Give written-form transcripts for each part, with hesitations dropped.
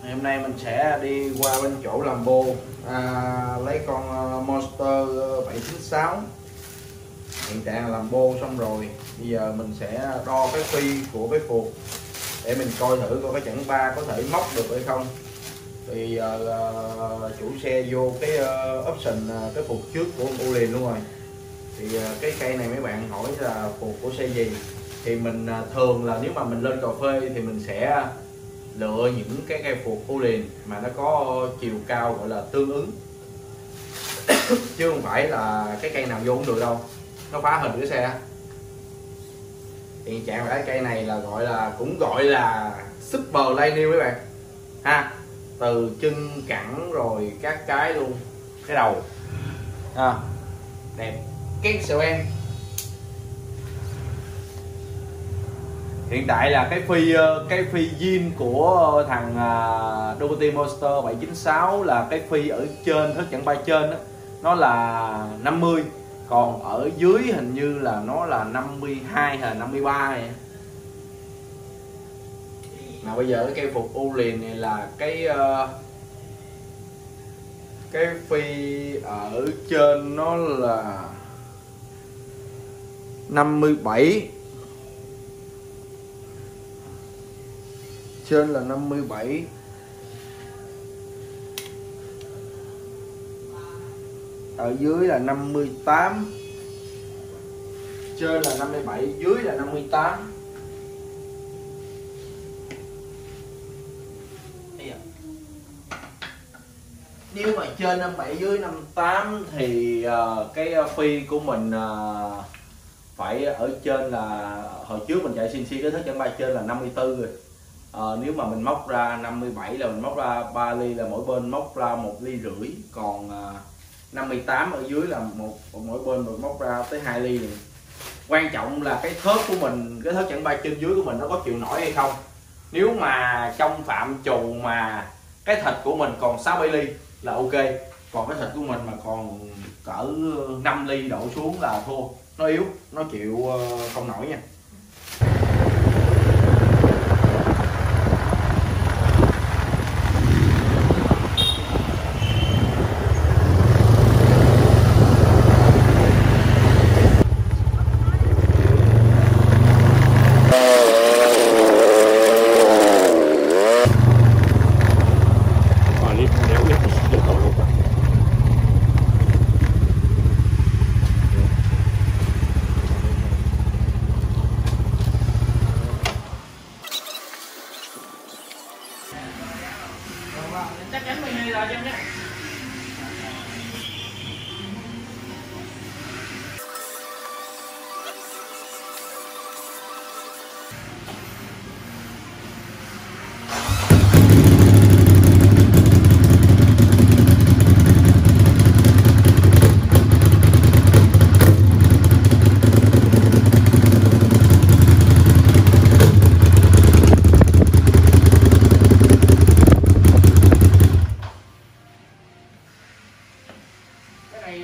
Hôm nay mình sẽ đi qua bên chỗ làm bô lấy con Monster 796. Hiện trạng là làm bô xong rồi. Bây giờ mình sẽ đo cái phi của cái phuộc để mình coi thử coi cái chẵn ba có thể móc được hay không. Thì giờ chủ xe vô cái option cái phuộc trước của ô liền luôn rồi. Thì cái cây này mấy bạn hỏi là phuộc của xe gì, thì mình thường là nếu mà mình lên cà phê thì mình sẽ lựa những cái cây phuộc ô liền mà nó có chiều cao gọi là tương ứng chứ không phải là cái cây nào vô cũng được đâu, nó phá hình cái xe. Hiện trạng là cái cây này là cũng gọi là super lay new mấy bạn ha, từ chân cẳng rồi các cái luôn, cái đầu đẹp cái sẹo em. Hiện tại là cái phi zin của thằng Ducati Monster 796 là cái phi ở trên hết chẵn ba trên đó, nó là 50, còn ở dưới hình như là nó là 52 hay là 53 vậy. Mà bây giờ cái cây phục u liền này là cái phi ở trên nó là 57, trên là 57, ở dưới là 58, trên là 57, dưới là 58. Nếu mà trên 57 dưới 58 thì cái phi của mình phải ở trên là hồi trước mình chạy CNC cái thất chẵn ba trên là 54 rồi. Nếu mà mình móc ra 57 là mình móc ra 3 ly, là mỗi bên móc ra 1,5 ly, còn 58 ở dưới là mỗi bên mình móc ra tới 2 ly này. Quan trọng là cái thớt của mình, cái thớt chẵn ba trên dưới của mình nó có chịu nổi hay không. Nếu mà trong phạm trù mà cái thịt của mình còn 6-7 ly là ok, còn cái thịt của mình mà còn cỡ 5 ly đổ xuống là thua, nó yếu, nó chịu không nổi nha. Chắc chắn 12 giờ cho em nhé. Này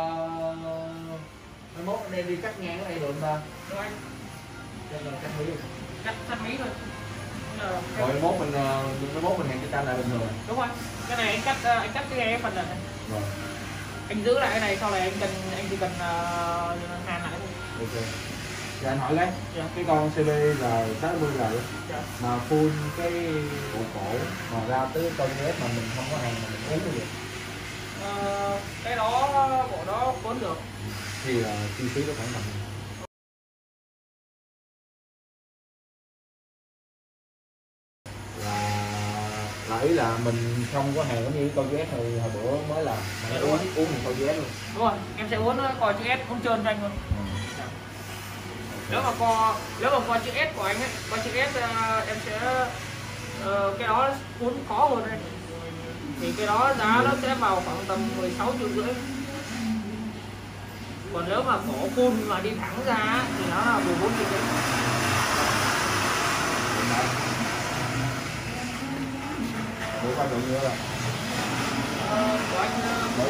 21 anh em đi cắt ngang cái này được không? Đúng anh. Cắt mí. Cắt mí thôi. Rồi 21 mình hẹn cái canh lại bình thường. Đúng rồi. Cái này anh cắt cái phần này. Rồi. Anh giữ lại cái này, sau này anh chỉ cần hàn lại thôi. Ok. Dạ anh hỏi cái con CB là 60 rồi. Dạ. Mà full cái bộ cổ mà ra tới con US mà mình không có hàng mà mình uống cái gì? Cái đó bộ đó cuốn được thì chi phí nó khoảng tầm là ý là mình không có hàng giống như con GS hồi bữa mới làm mà nó uống thì con GS luôn. Đúng rồi, em sẽ uống coi chữ S uống trơn cho anh luôn. Nếu mà coi chữ S của anh ấy, coi chữ S em sẽ cái đó cuốn khó hơn đây. Thì cái đó giá nó sẽ vào khoảng tầm 16,5 triệu. Còn nếu mà cổ full mà đi thẳng ra thì nó là 14 triệu. Ủa bao nhiêu nữa rồi? Của anh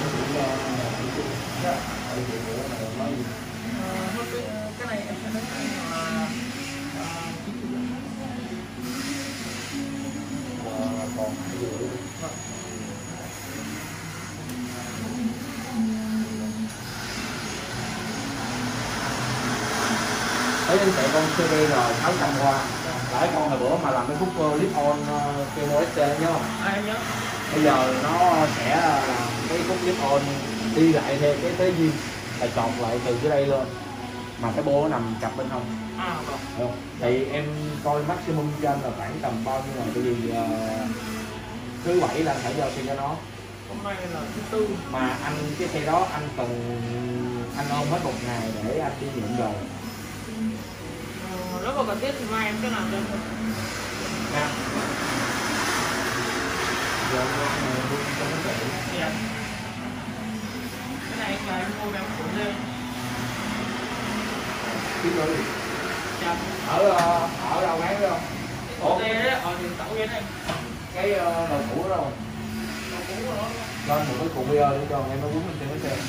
cái này em sẽ nói là 9 triệu. Còn Thấy anh chạy con CD rồi 600 qua. Lại con hồi bữa mà làm cái khúc clip on kêu ST nhớ không? Em nhớ. Bây giờ nó sẽ làm cái khúc clip on đi lại theo cái tế duyên là chọt lại từ dưới đây lên. Mà cái bô nó nằm cặp bên hông. Vâng. Được. Thì em coi maximum cho anh là khoảng tầm bao nhiêu ngày, tại vì thứ 7 là anh phải giao xe cho nó. Hôm nay là thứ tư. Mà anh cái xe đó anh cần anh ôm hết một ngày để anh đi nhận rồi. Nếu mà cần thiết thì mai em sẽ làm cho anh. Nha. Giờ này luôn cho nó chạy. Dạ. Cái này anh là em mua em cũng lên. Cái gì? Dạ. Ở đâu bán không? Ủa đây đấy, ở thì tẩu yên anh. Cái đồ cũ đó đâu? Đồ cũ rồi đó. Lên một cái cục bia để cho em nó quấn lên trên cái xe.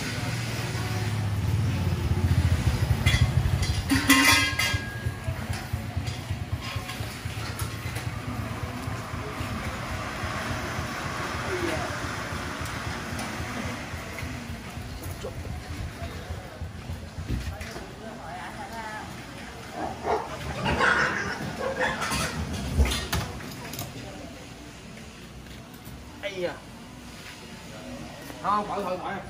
Ây da. Không, khỏi.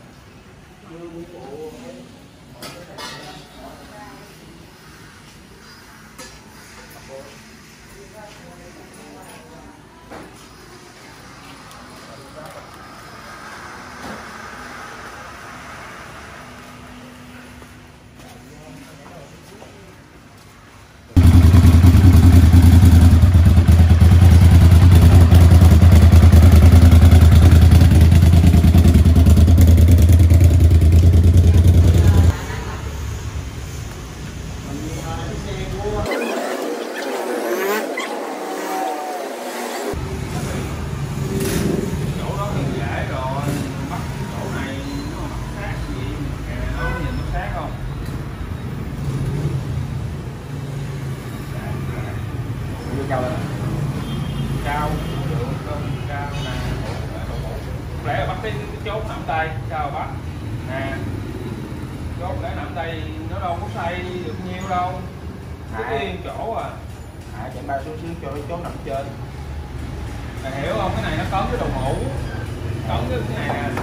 Cao lên. Cao, cao nè, lẽ là bắt cái chốt nắm tay, chào bác nè, chốt lẽ nắm tay nó đâu có xoay được nhiêu đâu, cái yên chỗ à. Chạy ba xuống xíu cho nó chốt nằm trên. Mày hiểu không? Cái này nó cấn cái đầu mũ, cấn cái này nè.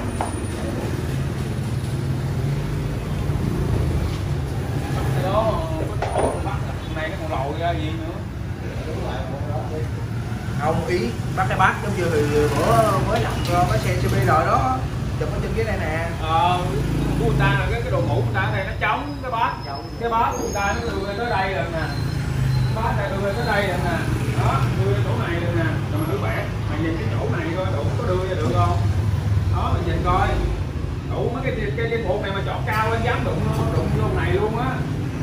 Cái đó bắt này nó còn lòi ra gì nữa. Không, ý bắt cái bát giống như bữa mới nhập cái xe CB rồi đó, chụp ở trên cái này nè. Của người ta là cái đồ mũ người ta này nó chống cái bát của người ta nó đưa tới đây rồi nè, bát này đưa tới đây rồi nè, đó đưa chỗ này rồi nè, rồi mình đưa vẽ, mày nhìn cái chỗ này coi đủ có đưa ra được không, đó mình nhìn coi đủ mấy cái bộ này mà chọn cao lên dám đụng vô này luôn á.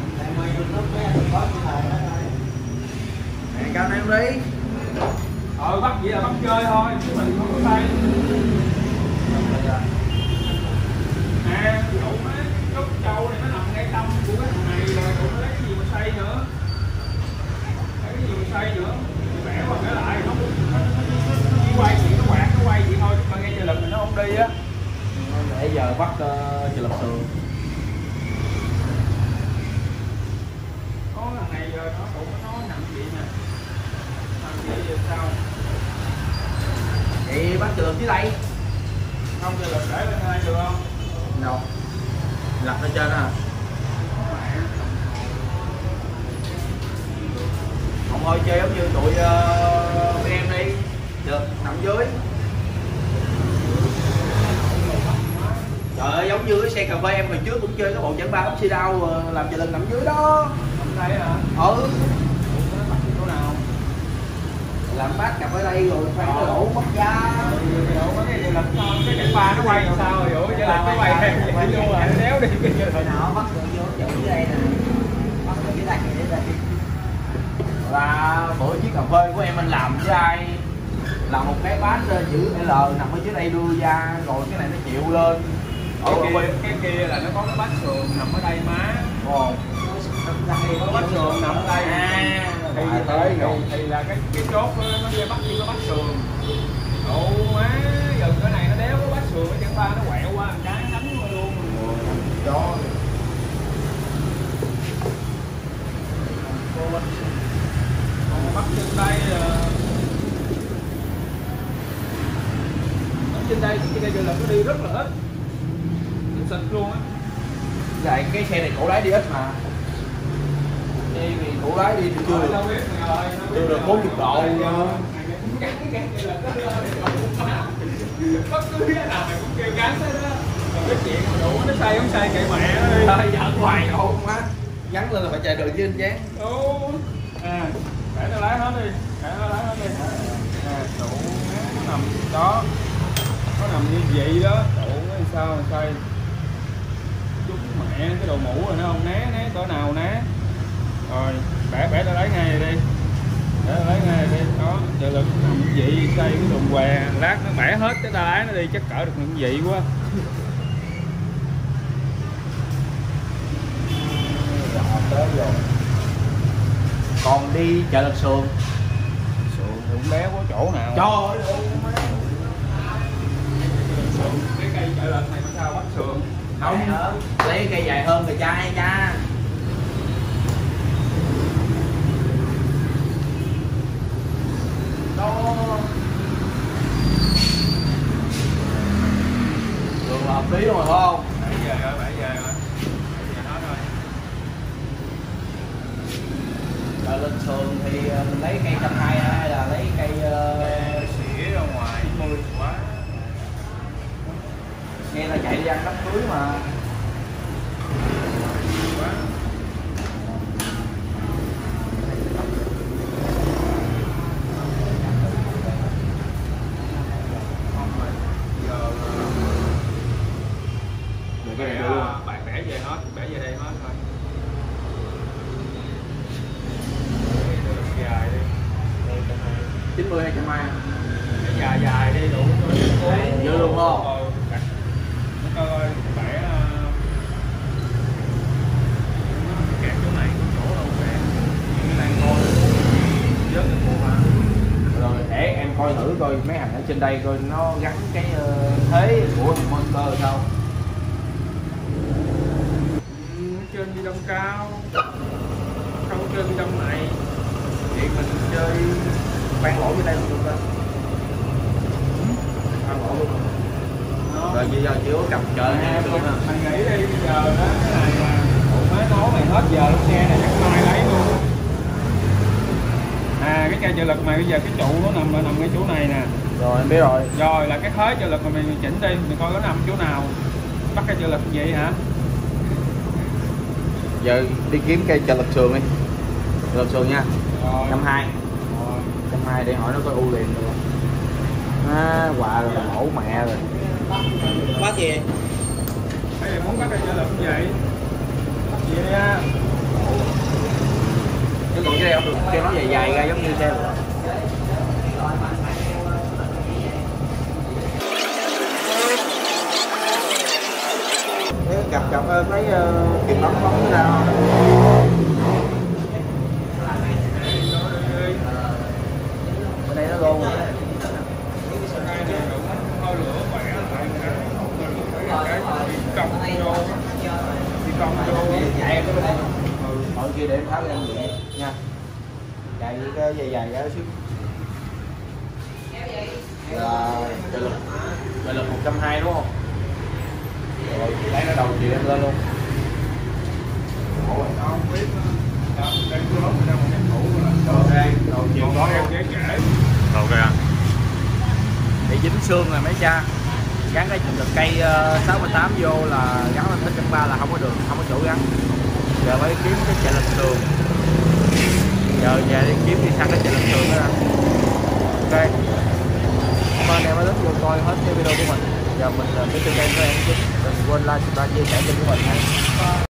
Này cao này em đi. Bắt vậy là bắt chơi thôi chứ mình không có tay. Nè đủ mấy gốc trâu này nó nằm ngay tâm của cái thằng này rồi đủ nó lấy cái gì mà xây nữa, lấy cái gì mà xây nữa, vẽ qua vẽ lại nó chỉ quay chuyện nó quạt nó quay vậy thôi chứ mà ngay giờ lực thì nó không đi á. Nãy giờ bắt chờ lập tường. Có thằng này giờ nó cũng nó nằm vậy nè, nằm vậy giờ sao? Vậy bắt trường dưới đây. Không giờ lực để lên đây được không? Đâu? Lật lên trên hả? Không thôi chơi giống như tụi em đi. Được, nằm dưới. Trời ơi, giống như cái xe cà phê em hồi trước cũng chơi cái bộ chảnh 3 ốc xi đau làm cho lần nằm dưới đó. Nằm đây hả? Ừ. Chỗ nào? Làm bát cặp ở đây rồi phải cái lỗ mất da. Cái chảnh ba nó quay làm sao rồi vậy? Chứ là nó quay theo vậy luôn à, nó đéo đi. Hồi nào bắt được vô chỗ dưới đây nè. Bắt được cái đây để đây. Là bữa chiếc cà phê của em anh làm với ai là một cái bát chữ L nằm ở dưới đây đưa ra rồi cái này nó chịu lên. Cái kia là nó có cái bát sườn nằm ở đây má. Ồ. Có bát sườn nằm ở đây. Thì là cái chốt nó bắt như cái bát sườn. Ồ má, giờ cái này nó đéo có bát sườn cái chân ba nó quẹo qua một cái đánh luôn. Chó. Còn bắt trên đây trên đây giờ là nó đi rất là ít, xịt luôn á. Vậy cái xe này cổ lái đi ít mà. Đi thì cổ lái đi chưa được. Chưa được 40 độ. Bất cứ cái nào mày cũng kêu gắn hết á. Còn cái chuyện mà đủ nó sai không sai kệ mẹ ơi. Thôi giỡn hoài không má. Gắn lên là phải chạy đường chứ anh chán. Đúng. À, để nó lái hết đi. Để nó lái hết đi. À, đủ nó nằm đó. Nó nằm như vậy đó. Đủ cái sao mà sai. Chút mẹ cái đồ mũ rồi nó không né cỡ nào né. Rồi, bẻ nó lấy ngay rồi đi. Để lấy ngay đi, đó, trợ lực nằm như vậy, xây cái đùm què, lát nó bẻ hết cái ta lái nó đi, chắc cỡ được như vậy quá. Tới rồi. Còn đi chợ Lật Sườn. Sườn thì cũng đéo có chỗ nào. Trời ơi. Cái cây chợ Lật này sao bắt sườn? Không, lấy cây dài hơn rồi cha cha. Đường là hợp lý luôn rồi phải không? 7 giờ rồi, 7 giờ rồi. 7 giờ hết rồi. Rồi lên sườn thì mình lấy cây 120 hay là lấy cây xỉa ra ngoài 10 quá. nghe là chạy đi ăn đám cưới mà. Quá. Cái này được. Bạn bẻ về hết, bẻ về đây hết thôi. Dài đi. 90 hay 120? Cái dài đi đủ. Dữ luôn không? Nó coi bẻ kẹt chỗ này chỗ đâu kẹt. Cái này coi vớt được một mà. Rồi để em coi thử coi mấy hàng ở trên đây coi nó gắn cái thế của motor sao. Trên đi đông cao, không trên đi đông này. Vậy mình chơi ban lỗ bên đây được không? Ban lỗ luôn. Rồi bây giờ chỉ có cầm chơi hay được ha. Mày nghĩ đi bây giờ đó cái này mà máy nấu này hết giờ lúc xe này chắc mai lấy luôn. À cái cây trợ lực mà bây giờ cái trụ nó nằm ngay chỗ này nè. Rồi em biết rồi. Rồi là cái khói trợ lực mà mình chỉnh đi, mình coi nó nằm chỗ nào. Bắt cây trợ lực vậy hả? Giờ đi kiếm cây trợ lực sườn đi. Lực sườn nha. Rồi. 120. 120 để hỏi nó có ưu liền được không? À, quà rồi mổ mẹ rồi. Bắt gì? Bây giờ muốn bắt cây trợ lực như vậy. Bắt gì đi ha. Cái còn cái đây không được kêu nó dài dài ra giống như xe rồi. Cặp thấy kìm bấm bóng ra không? Bên đây nó luôn rồi. Chạy cái bên đây. Hồi kia để em tháo em vậy nha. Chạy cái dài ra xíu. Rồi, đây là 120 đúng không? Rồi lấy nó đầu chị em lên luôn. Không biết đây cứ lót ra một cái thủ rồi. Ok, đầu chiều có em dễ kể. ok anh. Để dính xương rồi mấy cha. Gắn cái chùm cây 68 vô là gắn lên hết 1.3 là không có đường, không có chỗ gắn. Giờ phải kiếm cái chạy lực sườn. Giờ về đi kiếm đi săn cái chạy lực sườn đó. Ok. Cảm ơn em đã lướt vô coi hết cái video của mình. Giờ mình cái kênh của em chứ đừng quên like, subscribe, chia sẻ kênh của mình.